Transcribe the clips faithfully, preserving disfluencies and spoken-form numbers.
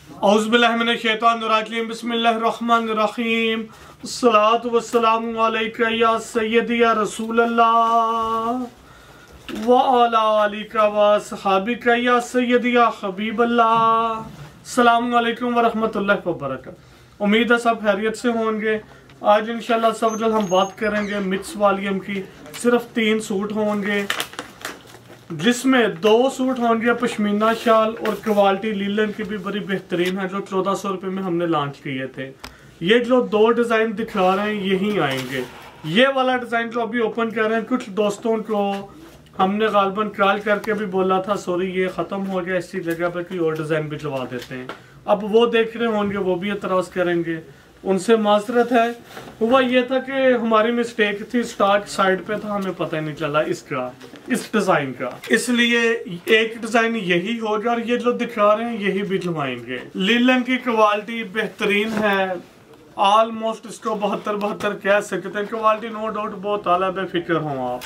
औज़ुबिल्लाहिमिनश्शैतानिर्रजीम बिस्मिल्लाहिर्रहमानिर्रहीम अस्सलातु वस्सलामु अलैका या सय्यदी या रसूलल्लाह व अला आलिका व सहाबिका या सय्यदी या हबीबल्लाह। अस्सलामु अलैकुम व रहमतुल्लाहि व बरकातहू। उम्मीद है सब खैरियत से होंगे। आज इंशाल्लाह सब जल्द हम बात करेंगे मिक्स वॉल्यूम की। सिर्फ तीन सूट होंगे जिसमें दो सूट होंगे पश्मीना शाल और क्वालिटी लीलन की भी बड़ी बेहतरीन है जो चौदह सौ रुपये में हमने लॉन्च किए थे। ये जो दो डिज़ाइन दिखा रहे हैं यही आएंगे। ये वाला डिज़ाइन जो अभी ओपन कर रहे हैं कुछ दोस्तों को हमने गालबन ट्रायल करके भी बोला था सॉरी ये ख़त्म हो गया, इसी जगह पर कोई और डिज़ाइन भी लगा देते हैं। अब वो देख रहे होंगे वो भी एतराज़ करेंगे, उनसे माजरत है। हुआ ये था कि हमारी मिस्टेक थी, स्टार्ट साइड पे था, हमें पता ही नहीं चला इसका इस डिज़ाइन का, इसलिए एक डिज़ाइन यही होगा और ये जो दिखा रहे हैं यही भी लवाएंगे। लीलन की क्वालिटी बेहतरीन है, ऑलमोस्ट इसको बहत्तर बहत्तर कह सकते हैं। क्वालिटी नो डाउट बहुत आला, बेफिक्र हो आप।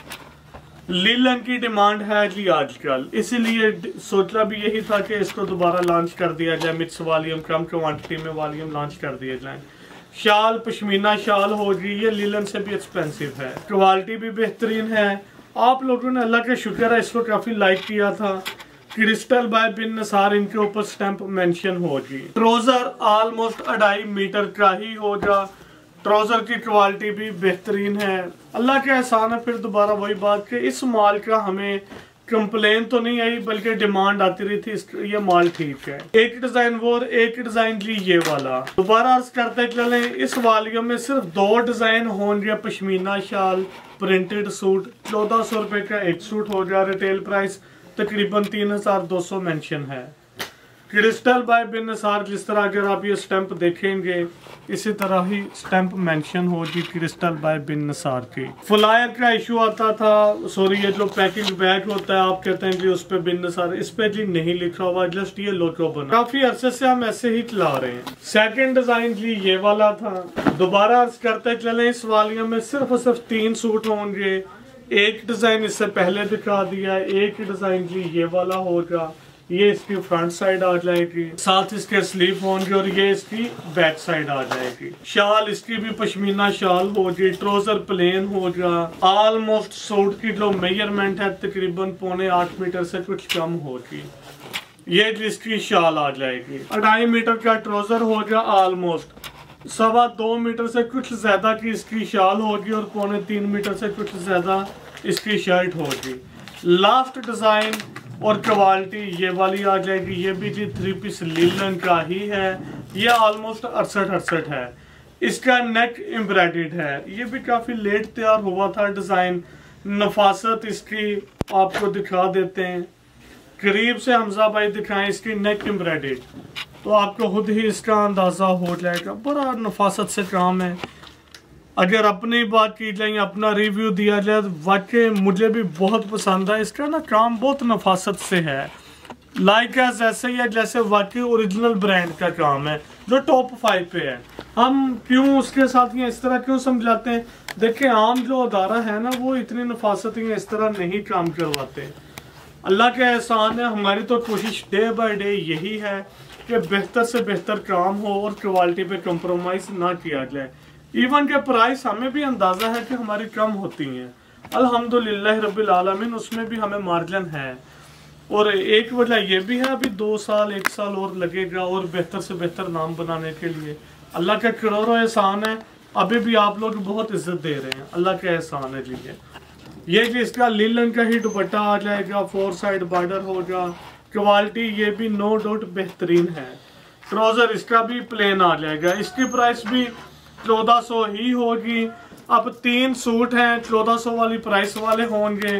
लीलन की डिमांड है जी आजकल, इसीलिए सोचना भी यही था कि इसको दोबारा लॉन्च कर दिया जाए। मिक्स वॉल्यूम कम क्वांटिटी में वॉल्यूम लॉन्च कर दिए जाए। शाल पश्मीना शाल होगी, ये लीलन से भी एक्सपेंसिव है, क्वालिटी भी बेहतरीन है। आप लोगों ने अल्लाह का शुक्र है इसको काफी लाइक किया था। क्रिस्टल बाय बिन नसार इनके ऊपर स्टैंप मेंशन होगी। ट्राउजर ऑलमोस्ट अढ़ाई मीटर का ही होगा। ट्राउजर की क्वालिटी भी बेहतरीन है। अल्लाह के एहसान है। फिर दोबारा वही बात कि इस माल का हमें कंप्लेन तो नहीं आई बल्कि डिमांड आती रही थी, ये माल ठीक है। एक डिजाइन वो और एक डिजाइन जी ये वाला। दोबारा अर्ज करते चले, इस वॉल्यूम में सिर्फ दो डिजाइन होंगे पश्मीना शाल प्रिंटेड सूट। चौदह सौ रुपए का एक सूट हो गया। रिटेल प्राइस तकरीबन तीन हजार दो सौ मेंशन है। क्रिस्टल बाय बिन नसार, जिस तरह अगर आप ये स्टैंप देखेंगे इसी तरह ही स्टैंप मेंशन होगी क्रिस्टल बाय बिन नसार की। फ्लायर का इशू आता था, सॉरी ये जो पैकिंग बैग होता है आप कहते हैं जी उस पर बिन नसार, इस पे जी नहीं लिखा हुआ, जस्ट ये लोगो बना। काफी अरसे से हम ऐसे ही चला रहे हैं। सेकंड डिजाइन जी ये वाला था। दोबारा अर्ज करते चले, इस वॉल्यूम में सिर्फ और सिर्फ तीन सूट होंगे। एक डिजाइन इससे पहले दिखा दिया, एक डिजाइन जी ये वाला होगा। ये इसकी फ्रंट साइड आ जाएगी, साथ इसके स्लीव होंगे और ये इसकी बैक साइड आ जाएगी। शाल इसकी भी पश्मीना शाल होगी। ट्राउजर प्लेन होगा। ऑलमोस्ट सूट की जो मेजरमेंट है तकरीबन पौने आठ मीटर से कुछ कम होगी। ये इसकी शाल आ जाएगी। अढ़ाई मीटर का ट्राउजर होगा, ऑलमोस्ट सवा दो मीटर से कुछ ज्यादा की इसकी शाल होगी और पौने तीन मीटर से कुछ ज्यादा इसकी शर्ट होगी। लास्ट डिजाइन और क्वालिटी ये वाली आ जाएगी। ये भी जी थ्री पीस लीलन का ही है। ये ऑलमोस्ट अड़सठ अड़सठ है। इसका नेक एम्ब्रॉयडर्ड है। ये भी काफी लेट तैयार हुआ था डिजाइन। नफासत इसकी आपको दिखा देते हैं, करीब से हमजा भाई दिखाएं इसकी नेक एम्ब्रॉयडर्ड, तो आपको खुद ही इसका अंदाजा हो जाएगा। बड़ा नफासत से काम है। अगर अपनी बात की जाए, अपना रिव्यू दिया जाए, वाकई मुझे भी बहुत पसंद है। इसका ना काम बहुत नफासत से है, लाइक एज ऐसे ही है जैसे वाकई ओरिजिनल ब्रांड का काम है जो टॉप फाइव पे है। हम क्यों उसके साथ ये इस तरह क्यों समझाते हैं? देखिए आम जो अदारा है ना वो इतनी नफासत इस तरह नहीं काम करवाते। अल्लाह के एहसान है। हमारी तो कोशिश डे बाय डे यही है कि बेहतर से बेहतर काम हो और क्वालिटी पे कंप्रोमाइज ना किया जाए। इवन के प्राइस हमें भी अंदाजा है कि हमारी कम होती हैं, अल्हम्दुलिल्लाह रब्बिल आलमीन, उसमें भी हमें मार्जिन है। और एक वजह ये भी है अभी दो साल एक साल और लगेगा और बेहतर से बेहतर नाम बनाने के लिए। अल्लाह का करोड़ों एहसान है, अभी भी आप लोग बहुत इज्जत दे रहे हैं, अल्लाह का एहसान है जी। ये जी इसका लीलन का ही दुपट्टा आ जाएगा, फोर साइड बॉर्डर होगा। क्वालिटी ये भी नो डाउट बेहतरीन है। ट्राउजर इसका भी प्लेन आ जाएगा। इसकी प्राइस भी चौदह सौ ही होगी। अब तीन सूट हैं, चौदह सौ वाली प्राइस वाले होंगे।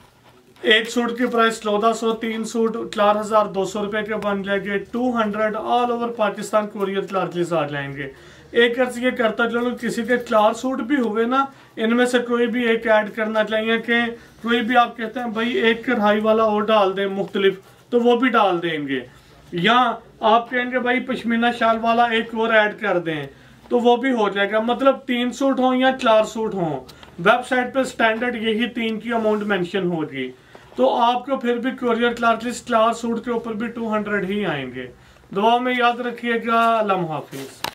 एक सूट की प्राइस चौदह सौ, तीन सूट चार हजार दो सौ रुपए के बन जाएंगे। Two hundred all over Pakistan courier charges आ जाएंगे। एक अर्ज ये करता चलो किसी के चार सूट भी हुए ना, इनमें से कोई भी एक ऐड करना चाहिए कि कोई भी आप कहते हैं भाई एक कढ़ाई वाला और डाल दें मुख्तलिफ, तो वो भी डाल देंगे। या आप कहेंगे भाई पश्मीना शाल वाला एक और ऐड कर दें तो वो भी हो जाएगा। मतलब तीन सूट हो या चार सूट हो, वेबसाइट पे स्टैंडर्ड यही तीन की अमाउंट मेंशन होगी। तो आपको फिर भी कोरियर चार्जेस चार सूट के ऊपर भी टू हंड्रेड ही आएंगे। दुआ में याद रखिएगा। अल्लाह हाफिज़।